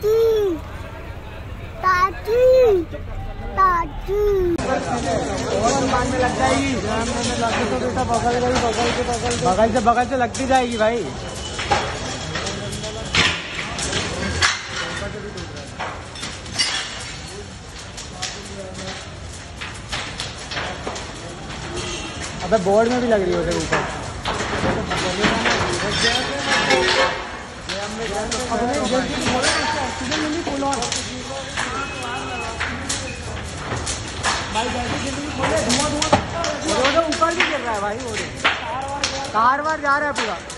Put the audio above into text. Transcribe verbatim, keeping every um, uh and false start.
ताती ताती ताती में लग जाएगी। लगे तो बेटा बगल गई, बगल से बगल बगल से बगल से लगती जाएगी भाई। अबे बोर्ड में भी लग रही है उधर ऊपर। ऊपर भी गिर रहा है भाई, वो कार वार जा रहा है पूरा।